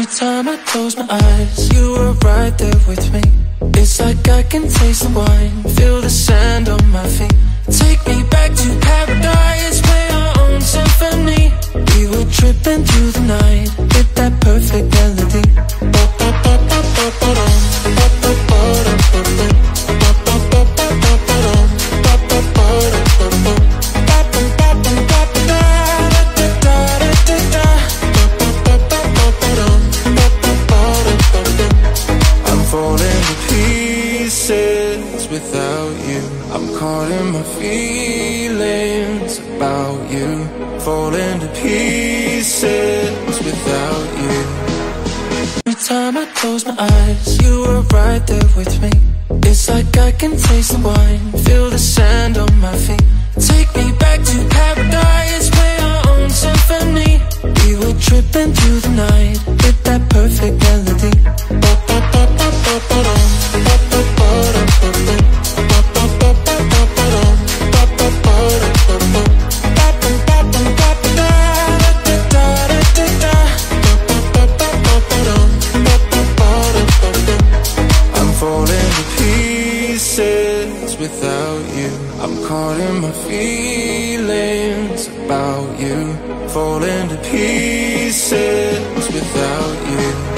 time I close my eyes, you were right there with me. It's like I can taste the wine, feel the sand on my feet. Take me back to paradise, play our own symphony. We were tripping through the night with that perfect melody. Without you, I'm caught in my feelings about you. Falling to pieces without you. Every time I close my eyes, you were right there with me. It's like I can taste the wine, feel the sand on my feet. Take me back to paradise, play our own symphony. We were tripping through the night with that perfect melody. Without you, I'm caught in my feelings about you. Falling to pieces without you.